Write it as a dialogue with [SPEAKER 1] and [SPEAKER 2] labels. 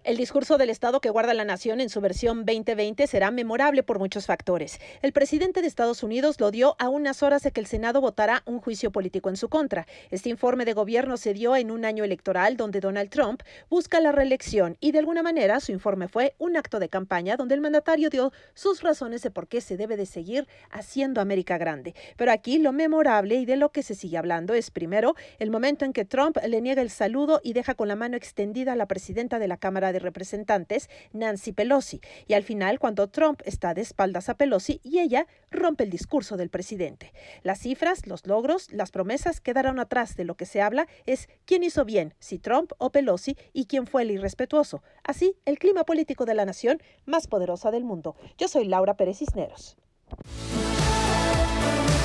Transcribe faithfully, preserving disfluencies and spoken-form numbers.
[SPEAKER 1] El discurso del Estado que guarda la nación en su versión veinte veinte será memorable por muchos factores. El presidente de Estados Unidos lo dio a unas horas de que el Senado votara un juicio político en su contra. Este informe de gobierno se dio en un año electoral donde Donald Trump busca la reelección y de alguna manera su informe fue un acto de campaña donde el mandatario dio sus razones de por qué se debe de seguir haciendo América grande. Pero aquí lo memorable y de lo que se sigue hablando es primero el momento en que Trump le niega el saludo y deja con la mano extendida a la presidenta de la Cámara de Representantes, Nancy Pelosi, y al final cuando Trump está de espaldas a Pelosi y ella rompe el discurso del presidente. Las cifras, los logros, las promesas quedaron atrás. De lo que se habla es quién hizo bien, si Trump o Pelosi, y quién fue el irrespetuoso. Así, el clima político de la nación más poderosa del mundo. Yo soy Laura Pérez Cisneros.